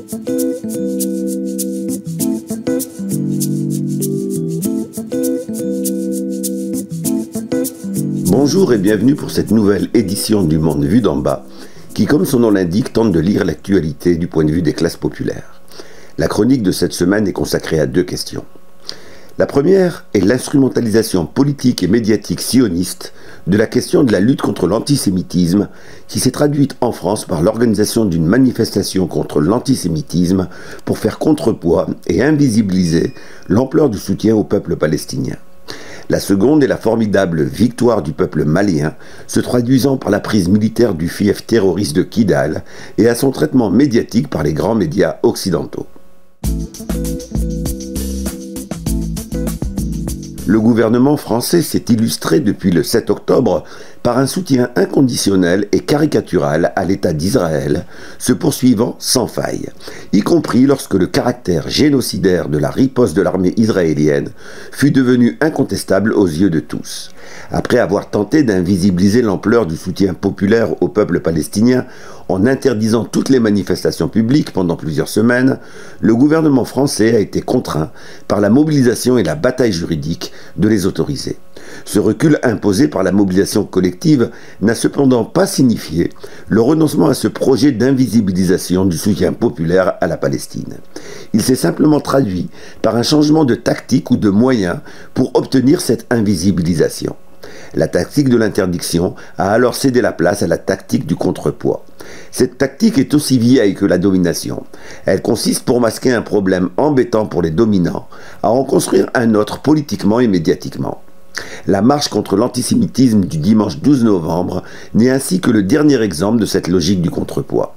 Bonjour et bienvenue pour cette nouvelle édition du Monde vu d'en bas, qui, comme son nom l'indique, tente de lire l'actualité du point de vue des classes populaires. La chronique de cette semaine est consacrée à deux questions. La première est l'instrumentalisation politique et médiatique sioniste de la question de la lutte contre l'antisémitisme, qui s'est traduite en France par l'organisation d'une manifestation contre l'antisémitisme pour faire contrepoids et invisibiliser l'ampleur du soutien au peuple palestinien. La seconde est la formidable victoire du peuple malien, se traduisant par la prise militaire du fief terroriste de Kidal et à son traitement médiatique par les grands médias occidentaux. Le gouvernement français s'est illustré depuis le 7 octobre par un soutien inconditionnel et caricatural à l'État d'Israël, se poursuivant sans faille, y compris lorsque le caractère génocidaire de la riposte de l'armée israélienne fut devenu incontestable aux yeux de tous. Après avoir tenté d'invisibiliser l'ampleur du soutien populaire au peuple palestinien en interdisant toutes les manifestations publiques pendant plusieurs semaines, le gouvernement français a été contraint par la mobilisation et la bataille juridique de les autoriser. Ce recul imposé par la mobilisation collective n'a cependant pas signifié le renoncement à ce projet d'invisibilisation du soutien populaire à la Palestine. Il s'est simplement traduit par un changement de tactique ou de moyens pour obtenir cette invisibilisation. La tactique de l'interdiction a alors cédé la place à la tactique du contrepoids. Cette tactique est aussi vieille que la domination. Elle consiste, pour masquer un problème embêtant pour les dominants, à en construire un autre politiquement et médiatiquement. La marche contre l'antisémitisme du dimanche 12 novembre n'est ainsi que le dernier exemple de cette logique du contrepoids.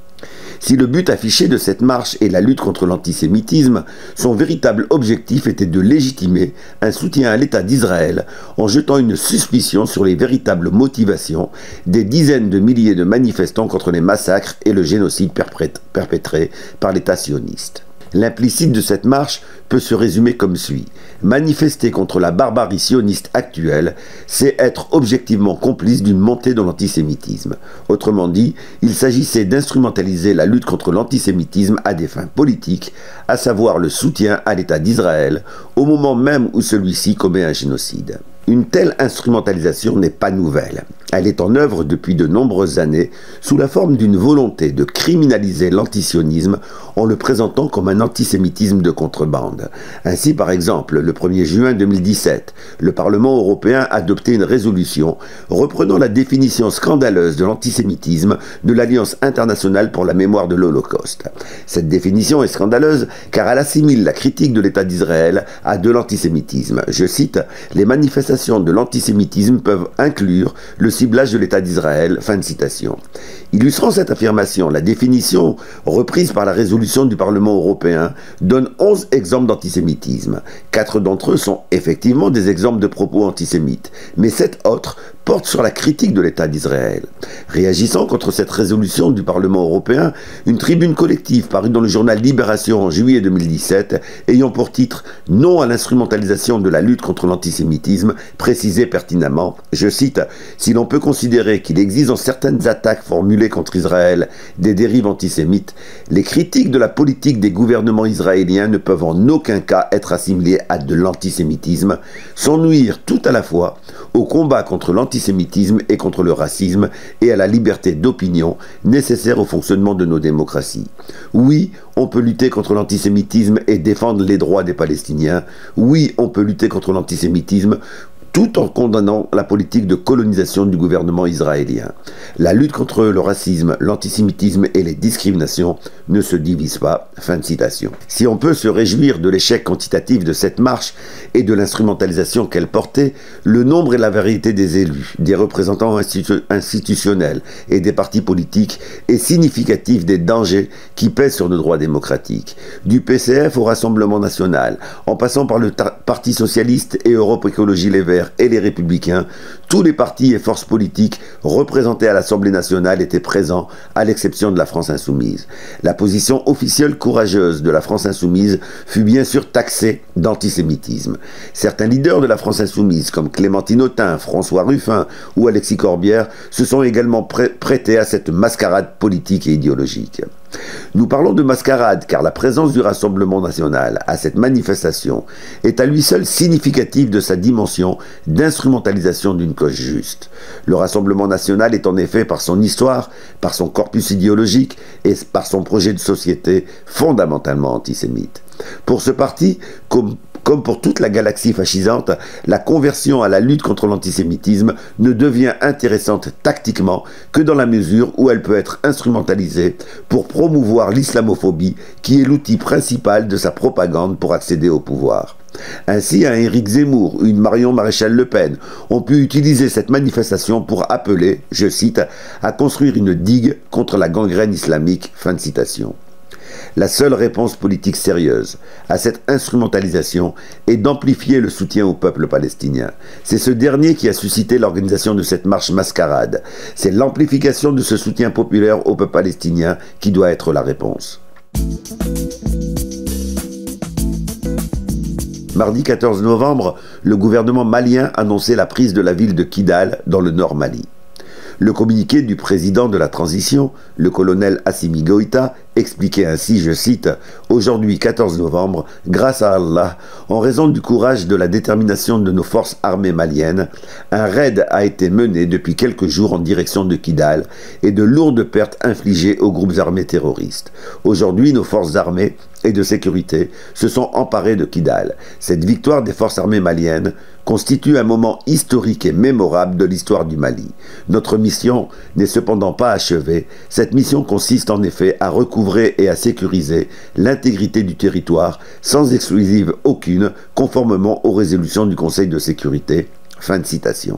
Si le but affiché de cette marche est la lutte contre l'antisémitisme, son véritable objectif était de légitimer un soutien à l'État d'Israël en jetant une suspicion sur les véritables motivations des dizaines de milliers de manifestants contre les massacres et le génocide perpétrés par l'État sioniste. L'implicite de cette marche peut se résumer comme suit. Manifester contre la barbarie sioniste actuelle, c'est être objectivement complice d'une montée de l'antisémitisme. Autrement dit, il s'agissait d'instrumentaliser la lutte contre l'antisémitisme à des fins politiques, à savoir le soutien à l'État d'Israël, au moment même où celui-ci commet un génocide. Une telle instrumentalisation n'est pas nouvelle. Elle est en œuvre depuis de nombreuses années sous la forme d'une volonté de criminaliser l'antisionisme en le présentant comme un antisémitisme de contrebande. Ainsi, par exemple, le 1er juin 2017, le Parlement européen a adopté une résolution reprenant la définition scandaleuse de l'antisémitisme de l'Alliance internationale pour la mémoire de l'Holocauste. Cette définition est scandaleuse car elle assimile la critique de l'État d'Israël à de l'antisémitisme. Je cite, « Les manifestations de l'antisémitisme peuvent inclure le ciblage de l'État d'Israël », fin de citation. Illustrant cette affirmation, la définition reprise par la résolution du Parlement européen donne 11 exemples d'antisémitisme. 4 d'entre eux sont effectivement des exemples de propos antisémites, mais 7 autres portent sur la critique de l'État d'Israël. Réagissant contre cette résolution du Parlement européen, une tribune collective parue dans le journal Libération en juillet 2017, ayant pour titre « Non à l'instrumentalisation de la lutte contre l'antisémitisme », précisait pertinemment, je cite, « Si l'on peut considérer qu'il existe dans certaines attaques formulées contre Israël des dérives antisémites, les critiques de la politique des gouvernements israéliens ne peuvent en aucun cas être assimilées à de l'antisémitisme, sans nuire tout à la fois au combat contre l'antisémitisme et contre le racisme et à la liberté d'opinion nécessaire au fonctionnement de nos démocraties. Oui, on peut lutter contre l'antisémitisme et défendre les droits des Palestiniens. Oui, on peut lutter contre l'antisémitisme tout en condamnant la politique de colonisation du gouvernement israélien. La lutte contre le racisme, l'antisémitisme et les discriminations ne se divisent pas. Fin de citation. Si on peut se réjouir de l'échec quantitatif de cette marche et de l'instrumentalisation qu'elle portait, le nombre et la variété des élus, des représentants institutionnels et des partis politiques est significatif des dangers qui pèsent sur nos droits démocratiques. Du PCF au Rassemblement national, en passant par le Parti socialiste et Europe Écologie Les Verts et les Républicains, tous les partis et forces politiques représentés à l'Assemblée nationale étaient présents, à l'exception de la France insoumise. La position officielle courageuse de la France insoumise fut bien sûr taxée d'antisémitisme. Certains leaders de la France insoumise, comme Clémentine Autain, François Ruffin ou Alexis Corbière, se sont également prêtés à cette mascarade politique et idéologique. Nous parlons de mascarade car la présence du Rassemblement national à cette manifestation est à lui seul significative de sa dimension d'instrumentalisation d'une cause juste. Le Rassemblement national est en effet, par son histoire, par son corpus idéologique et par son projet de société, fondamentalement antisémite. Pour ce parti, comme pour toute la galaxie fascisante, la conversion à la lutte contre l'antisémitisme ne devient intéressante tactiquement que dans la mesure où elle peut être instrumentalisée pour promouvoir l'islamophobie qui est l'outil principal de sa propagande pour accéder au pouvoir. Ainsi, un Éric Zemmour ou une Marion Maréchal Le Pen ont pu utiliser cette manifestation pour appeler, je cite, à construire une digue contre la gangrène islamique. Fin de citation. La seule réponse politique sérieuse à cette instrumentalisation est d'amplifier le soutien au peuple palestinien. C'est ce dernier qui a suscité l'organisation de cette marche mascarade. C'est l'amplification de ce soutien populaire au peuple palestinien qui doit être la réponse. Mardi 14 novembre, le gouvernement malien annonçait la prise de la ville de Kidal dans le nord Mali. Le communiqué du président de la transition, le colonel Assimi Goïta, expliquait ainsi, je cite, « Aujourd'hui 14 novembre, grâce à Allah, en raison du courage et de la détermination de nos forces armées maliennes, un raid a été mené depuis quelques jours en direction de Kidal et de lourdes pertes infligées aux groupes armés terroristes. Aujourd'hui, nos forces armées et de sécurité se sont emparées de Kidal. Cette victoire des forces armées maliennes constitue un moment historique et mémorable de l'histoire du Mali. Notre mission n'est cependant pas achevée. Cette mission consiste en effet à recouvrer et à sécuriser l'intégrité du territoire sans exclusive aucune, conformément aux résolutions du Conseil de sécurité. Fin de citation.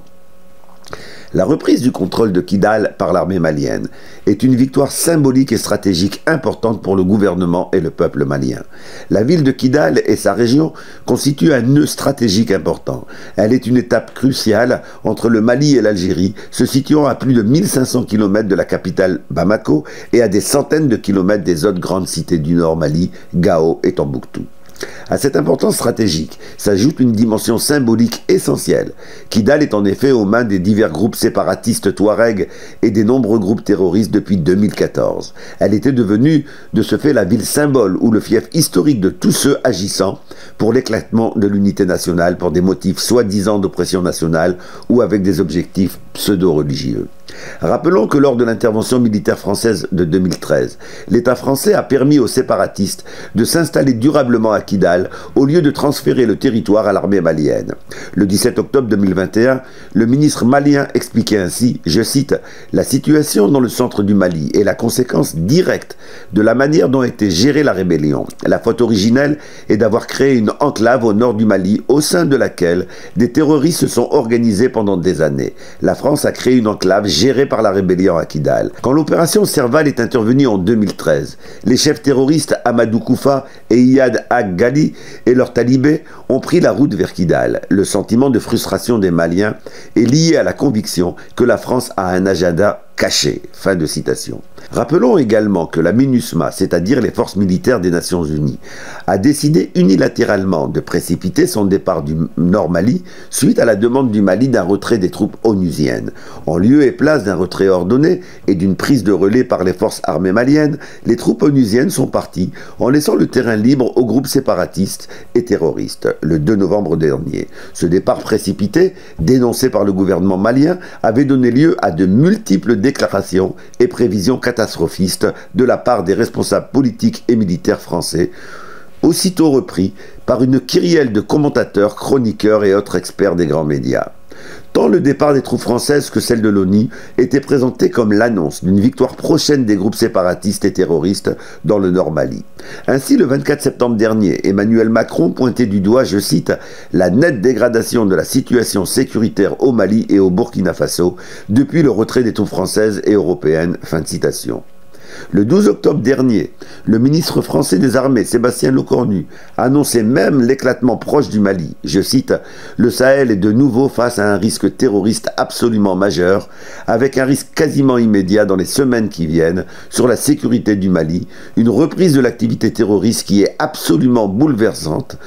La reprise du contrôle de Kidal par l'armée malienne est une victoire symbolique et stratégique importante pour le gouvernement et le peuple malien. La ville de Kidal et sa région constituent un nœud stratégique important. Elle est une étape cruciale entre le Mali et l'Algérie, se situant à plus de 1500 km de la capitale Bamako et à des centaines de kilomètres des autres grandes cités du nord Mali, Gao et Tombouctou. À cette importance stratégique s'ajoute une dimension symbolique essentielle. Kidal est en effet aux mains des divers groupes séparatistes Touareg et des nombreux groupes terroristes depuis 2014. Elle était devenue de ce fait la ville symbole ou le fief historique de tous ceux agissant pour l'éclatement de l'unité nationale pour des motifs soi-disant d'oppression nationale ou avec des objectifs pseudo-religieux. Rappelons que lors de l'intervention militaire française de 2013, l'État français a permis aux séparatistes de s'installer durablement à Kidal au lieu de transférer le territoire à l'armée malienne. Le 17 octobre 2021, le ministre malien expliquait ainsi, je cite, « La situation dans le centre du Mali est la conséquence directe de la manière dont a été gérée la rébellion. La faute originelle est d'avoir créé une enclave au nord du Mali au sein de laquelle des terroristes se sont organisés pendant des années. La France a créé une enclave gérée par la rébellion à Kidal. Quand l'opération Serval est intervenue en 2013, les chefs terroristes Amadou Koufa et Iyad Ag-Ghali et leurs talibés ont pris la route vers Kidal. Le sentiment de frustration des Maliens est lié à la conviction que la France a un agenda caché. Fin de citation. Rappelons également que la MINUSMA, c'est-à-dire les forces militaires des Nations Unies, a décidé unilatéralement de précipiter son départ du Nord Mali suite à la demande du Mali d'un retrait des troupes onusiennes. En lieu et place d'un retrait ordonné et d'une prise de relais par les forces armées maliennes, les troupes onusiennes sont parties en laissant le terrain libre aux groupes séparatistes et terroristes le 2 novembre dernier. Ce départ précipité, dénoncé par le gouvernement malien, avait donné lieu à de multiples déclarations et prévisions catastrophistes de la part des responsables politiques et militaires français, aussitôt repris par une kyrielle de commentateurs, chroniqueurs et autres experts des grands médias. Tant le départ des troupes françaises que celle de l'ONU étaient présentés comme l'annonce d'une victoire prochaine des groupes séparatistes et terroristes dans le Nord Mali. Ainsi, le 24 septembre dernier, Emmanuel Macron pointait du doigt, je cite, « la nette dégradation de la situation sécuritaire au Mali et au Burkina Faso depuis le retrait des troupes françaises et européennes. » Fin de citation. Le 12 octobre dernier, le ministre français des Armées, Sébastien Lecornu, annonçait même l'éclatement proche du Mali. Je cite, « Le Sahel est de nouveau face à un risque terroriste absolument majeur, avec un risque quasiment immédiat dans les semaines qui viennent sur la sécurité du Mali, une reprise de l'activité terroriste qui est absolument bouleversante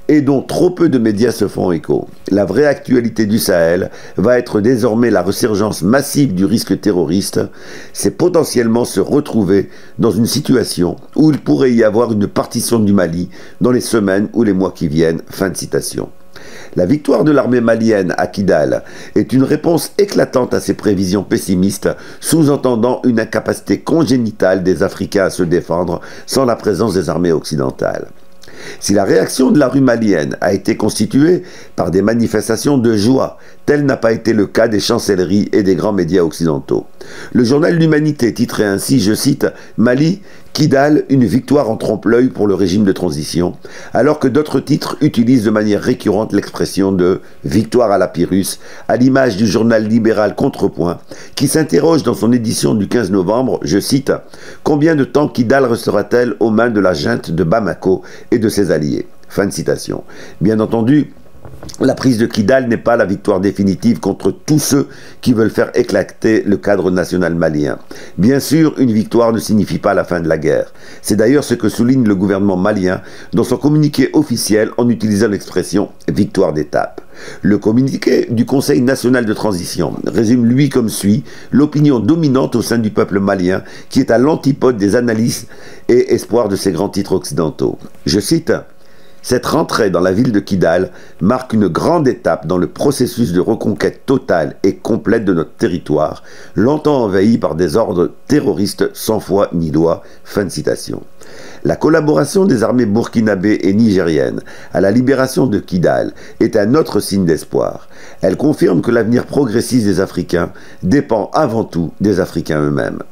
et dont trop peu de médias se font écho. La vraie actualité du Sahel va être désormais la resurgence massive du risque terroriste. C'est potentiellement se retrouver dans une situation où il pourrait y avoir une partition du Mali dans les semaines ou les mois qui viennent. Fin de citation. La victoire de l'armée malienne à Kidal est une réponse éclatante à ces prévisions pessimistes, sous-entendant une incapacité congénitale des Africains à se défendre sans la présence des armées occidentales. Si la réaction de la rue malienne a été constituée par des manifestations de joie, tel n'a pas été le cas des chancelleries et des grands médias occidentaux. Le journal L'Humanité titrait ainsi, je cite, « Mali, Kidal, une victoire en trompe-l'œil pour le régime de transition », alors que d'autres titres utilisent de manière récurrente l'expression de « victoire à la Pyrrhus », à l'image du journal libéral Contrepoint, qui s'interroge dans son édition du 15 novembre, je cite, « Combien de temps Kidal restera-t-elle aux mains de la junte de Bamako et de ses alliés ?» Fin de citation. Bien entendu, la prise de Kidal n'est pas la victoire définitive contre tous ceux qui veulent faire éclater le cadre national malien. Bien sûr, une victoire ne signifie pas la fin de la guerre. C'est d'ailleurs ce que souligne le gouvernement malien dans son communiqué officiel en utilisant l'expression « victoire d'étape ». Le communiqué du Conseil national de transition résume lui comme suit l'opinion dominante au sein du peuple malien qui est à l'antipode des analyses et espoirs de ces grands titres occidentaux. Je cite: « Cette rentrée dans la ville de Kidal marque une grande étape dans le processus de reconquête totale et complète de notre territoire, longtemps envahi par des ordres terroristes sans foi ni loi. » Fin de citation. La collaboration des armées burkinabées et nigériennes à la libération de Kidal est un autre signe d'espoir. Elle confirme que l'avenir progressiste des Africains dépend avant tout des Africains eux-mêmes.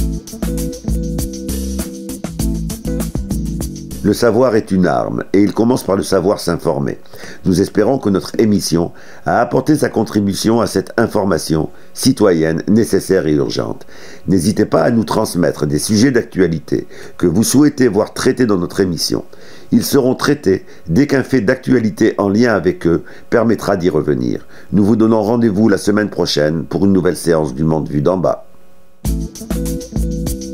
Le savoir est une arme, et il commence par le savoir s'informer. Nous espérons que notre émission a apporté sa contribution à cette information citoyenne nécessaire et urgente. N'hésitez pas à nous transmettre des sujets d'actualité que vous souhaitez voir traités dans notre émission. Ils seront traités dès qu'un fait d'actualité en lien avec eux permettra d'y revenir. Nous vous donnons rendez-vous la semaine prochaine pour une nouvelle séance du Monde vu d'en bas.